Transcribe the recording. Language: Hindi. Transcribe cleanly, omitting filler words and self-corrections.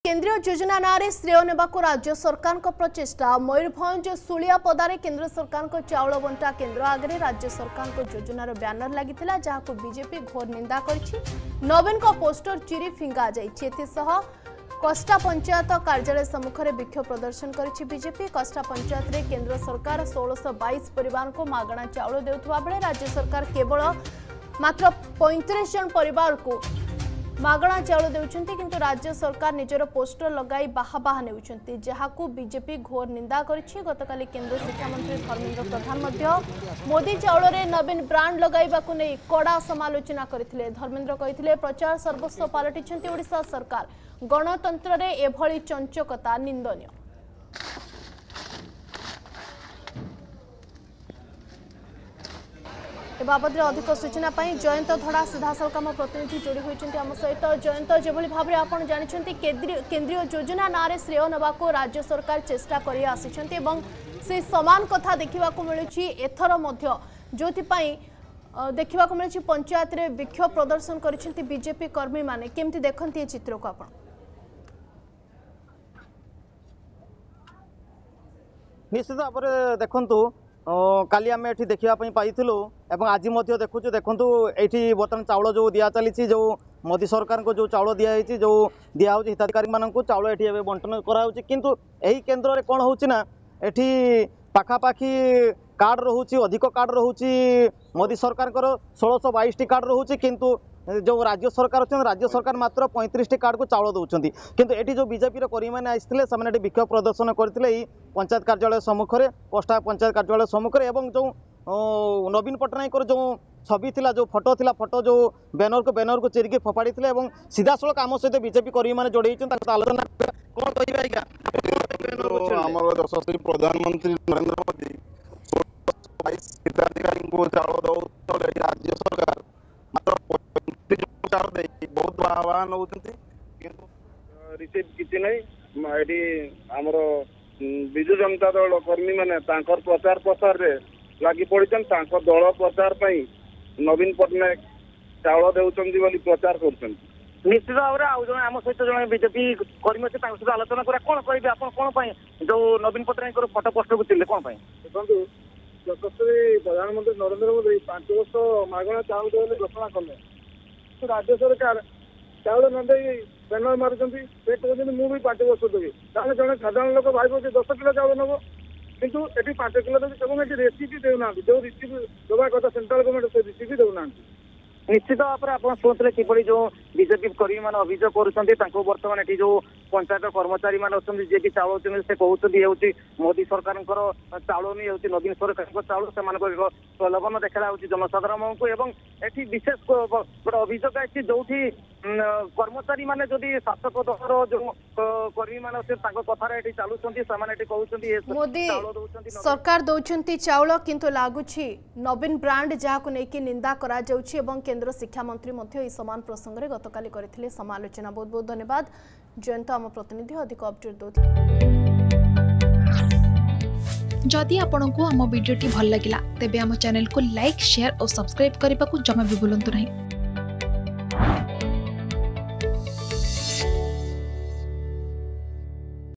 केंद्रीय योजना नारे श्रेय नेबाकू राज्य सरकार को प्रचेषा मयूरभंज सुलिया पदारे केंद्र सरकार को चाउल बंटा केंद्र आगे राज्य सरकार को योजनार ब्यानर लगी जहां बीजेपी घोर निंदा कर नवीन को पोस्टर चिरी फिंगा जासह कष्टा पंचायत कार्यालय सम्मुख में विक्षोभ प्रदर्शन कर बीजेपी कष्टा पंचायत रे केंद्र सरकार 1622 परिवार को मागणा चाउल देउथुवा बेले राज्य सरकार केवल मात्र 35 जन परिवार को मागणा चाउल देउछंती किंतु राज्य सरकार निजर पोस्टर लगाई बाहा नेउछंती जहाकू बीजेपी घोर निंदा करिछि। गतकाली केंद्र शिक्षा मंत्री धर्मेंद्र प्रधान मध्य मोदी चाउल रे नवीन ब्रांड लगाइबाकू नै कड़ा समालोचना करथिले। धर्मेंद्र कहिथिले प्रचार सर्वस्व पालटिछंती ओडिशा सरकार गणतंत्र रे एभली चंचकता निंदनीय। ए बाबद अधिक सूचना पाई जयंत धड़ा सीधासल आम प्रतिनिधि जोड़ी होती आम सहित। जयंत जो भाव में आप जानते केंद्रीय योजना नारे श्रेय नेबाकू राज्य सरकार चेष्टा कर आसी से समान कथा देखा मिलूँ एथर जो देखा मिली पंचायत रे विक्षोभ प्रदर्शन कर बीजेपी कर्मी माने केमती देखते चित्र को आप निश्चित भाव में देखु काली आम एठी देखा पाइलु एवं आज देखु देखु ये बर्तमान चाउल जो दि चली जो मोदी सरकार को जो चाउल दिखाई जो दिया हिताधिकारी मानक चाउल ये बंटन कराऊँच किंतु यही केन्द्र में कौन होना एठी पाखापाखी कार्ड रोचे अधिक कार्ड रोचे मोदी सरकार 1622 कार्ड रोचे किंतु जो राज्य सरकार अच्छे राज्य सरकार मात्र 35 कार्ड को चाउल दौरान किंतु एटी जो बीजेपी कर्मी मैंने आसते से विक्षोभ प्रदर्शन करते पंचायत कार्यालय सम्मुख में कष्टा पंचायत कार्यालय सम्मुख में एवं जो नवीन पट्टनायक जो छवि थिला जो फोटो जो बैनर को चेरिकी फोपाड़ी सीधा सड़क आम सहित बीजेपी कर्मी मैंने जोड़े आलोचना कौन कह यशस्वी प्रधानमंत्री नरेंद्र मोदी हिताधिकारी को चाउल दौर राज्य सरकार बहुत आह्वान होती रिसीव किसी नहीं आमर विजु जनता दल कर्मी मैंने प्रचार प्रसार रे लगी पड़ी दल प्रचार नवीन पट्टनायक चाउल दे प्रचार कर निश्चित भाव में आउ जन आम सहित जो बीजेपी कर्मी अच्छे सहित आलोचना करा कौन कहे आप कौन जो नवीन पट्टनायक फोटो पोस्टर को चिल्ले कौन देखो यशस्वी प्रधानमंत्री नरेंद्र मोदी 5 वर्ष मागणा चाउल दे घोषणा कले राज्य सरकार चाउल न दे बैनर मार्च मुझे 5 वर्ष देवी जन साधारण लोक भाव 10 किलो चाउल नब किंतु ये 5 किलो देवी ये रेसीपी देना जो रिसीपी देवा कथा सेंट्रल गवर्नमेंट से रिसीपी देना निश्चित भाव में आप शुणुते किपरि जो बीजेपी कर्मी मैंने अभियोग कर बर्तमान ये जो पंचायत कर्मचारी मैंने अच्छा जी कि चाउल से कहते ये मोदी सरकार चाउल नहीं नवीन सरकार चाउल से प्रलोभन देखा जनसाधारण को एवं ये विशेष गोटे अभियोग आई जो कर्मचारी मैंने जदि शासक दल जो कर्मी मैंने कथार चलुँच मोदी सरकार दौरान चाउल किंतु लगुच नवीन ब्रांड जहां नहीं निंदा करा केंद्र शिक्षा मंत्री समान प्रसंग में गतकाली करथिले समालोचना। बहुत बहुत धन्यवाद जयंत आम प्रतिनिधि अधिक अपडेट दौते। जदि आपंक आम भिडी भल लगा तेब आम चैनल को लाइक शेयर और सब्सक्राइब करने को जमा भी भूलु नहीं।